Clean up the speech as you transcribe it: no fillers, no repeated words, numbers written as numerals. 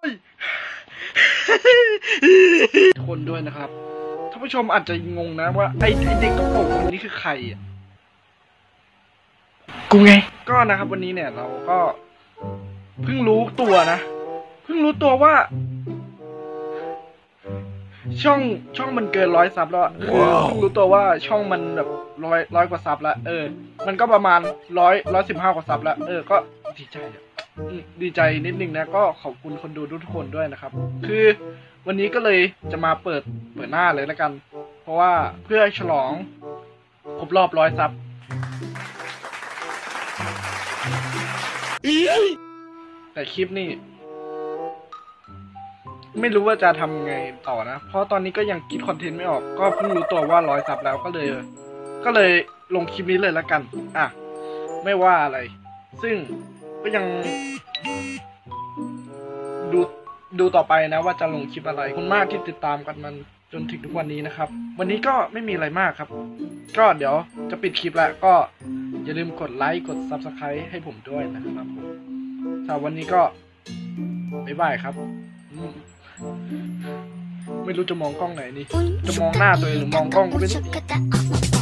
คนด้วยนะครับท่านผู้ชมอาจจะงงนะว่าไอ้เด็กกระโปรงคนนี้คือใครอ่ะกูไงก็นะครับวันนี้เนี่ยเราก็เพิ่งรู้ตัวว่าช่องมันเกิน100 ซับแล้วเพิ่งรู้ตัวว่าช่องมันแบบร้อยกว่าซับแล้วมันก็ประมาณ115กว่าซับแล้วก็ดีใจนิดนึงนะก็ขอบคุณคนดูทุกคนด้วยนะครับคือวันนี้ก็เลยจะมาเปิดหน้าเลยแล้วกันเพราะว่าเพื่อฉลองครบรอบ100 ซับแต่คลิปนี่ไม่รู้ว่าจะทำไงต่อนะเพราะตอนนี้ก็ยังคิดคอนเทนต์ไม่ออกก็เพิ่งรู้ตัวว่า100 ซับแล้วก็เลยลงคลิปนี้เลยแล้วกันไม่ว่าอะไรซึ่งก็ยังดูต่อไปนะว่าจะลงคลิปอะไรขอบคุณมากที่ติดตามกันมันจนถึงทุกวันนี้นะครับวันนี้ก็ไม่มีอะไรมากครับก็เดี๋ยวจะปิดคลิปแล้วก็อย่าลืมกดไลค์กด Subscribe ให้ผมด้วยนะครับผมสำหรับวันนี้ก็บ๊ายบายครับไม่รู้จะมองกล้องไหนนี่จะมองหน้าตัวเองหรือมองกล้องก็ไม่รู้